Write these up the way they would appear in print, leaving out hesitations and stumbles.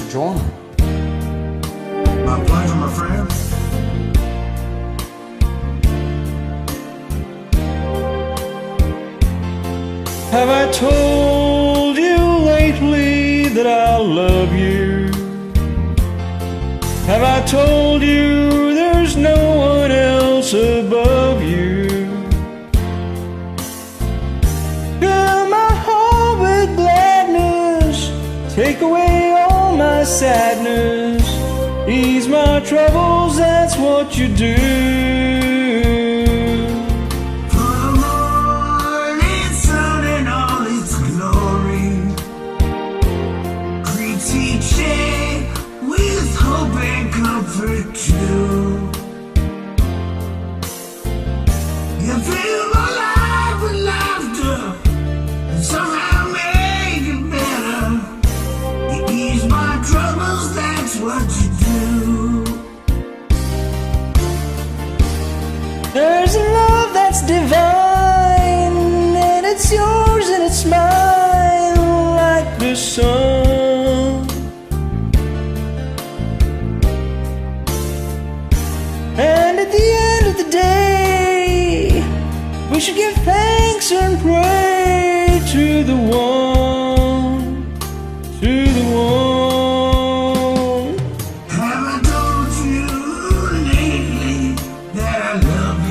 John. My pleasure, my friend. Have I told you lately that I love you? Have I told you there's no one else above you? Fill my heart with gladness, take away all my sadness, ease my troubles, that's what you do. With hope and comfort too. You fill my life with laughter and somehow make it better. You ease my troubles, that's what you do. There's a love that's divine, and it's yours and it's mine, like the sun. And at the end of the day, we should give thanks and pray to the one, to the one. Have I told you lately that I love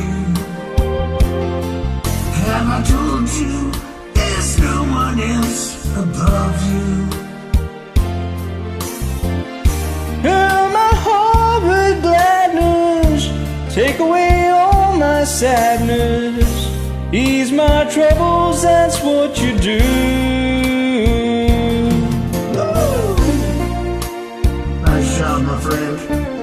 you? Have I told you there's no one else above you? Fill my heart with gladness, take away all my sadness, ease my troubles, that's what you do. Nice job, my friend.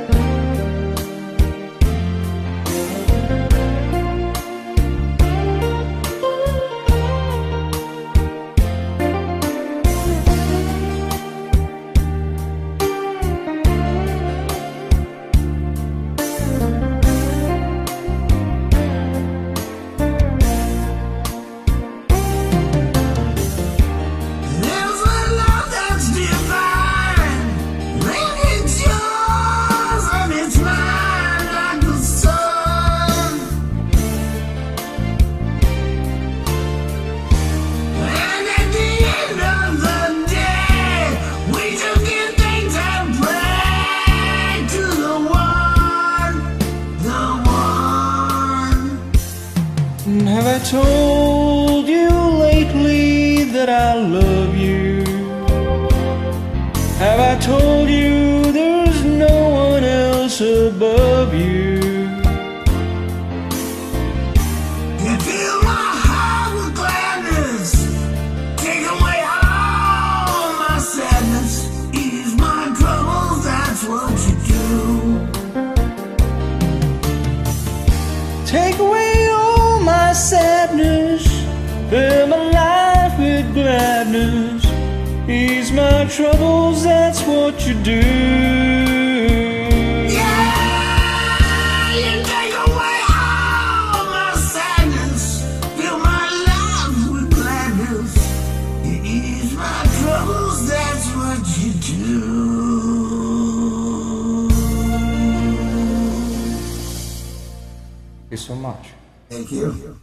Have I told you lately that I love you? Have I told you there's no one else above you? You fill my heart with gladness, take away all my sadness, ease my troubles, that's what you do. Take away all my sadness, fill my life with gladness, ease my troubles, that's what you do. Yeah, you take away all my sadness, fill my life with gladness, you ease my troubles, that's what you do. Thank you so much. Thank you.